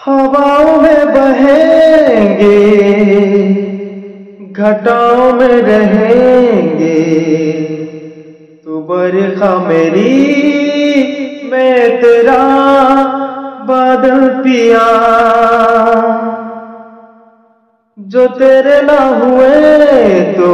हवाओं में बहेंगे, घटाओं में रहेंगे, तू बरखा मेरी, मैं तेरा बादल पिया। जो तेरे ना हुए तो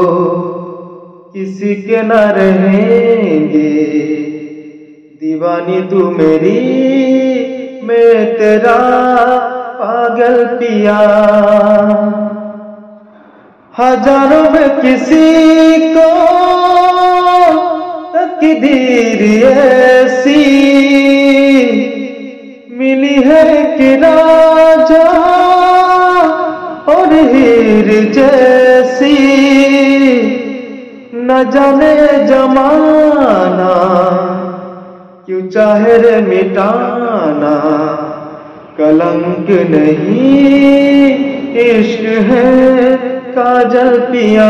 किसी के ना रहेंगे, दीवानी तू मेरी, मैं तेरा पागल पिया। हजारों में किसी को तकदीर ऐसी मिली है कि राजा और हीर जैसी। न जाने जमाना क्यों चाहे रे मिटाना, कलंक नहीं इश्क है काजल पिया।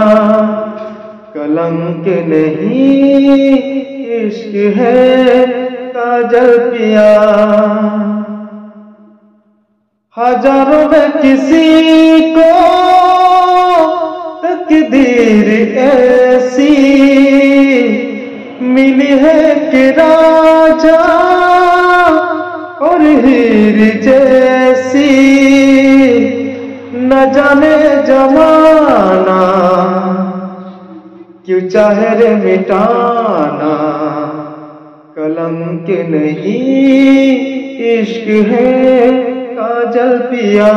कलंक नहीं इश्क है काजल पिया। हजारों में किसी को तकदीर ऐसी मिली है कि राजा और हीर जैसी। न जाने जमाना क्यों चाहे रे मिटाना, कलंक नहीं इश्क है काजल पिया।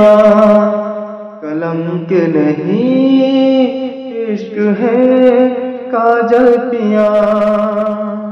कलंक नहीं इश्क है काजल पिया।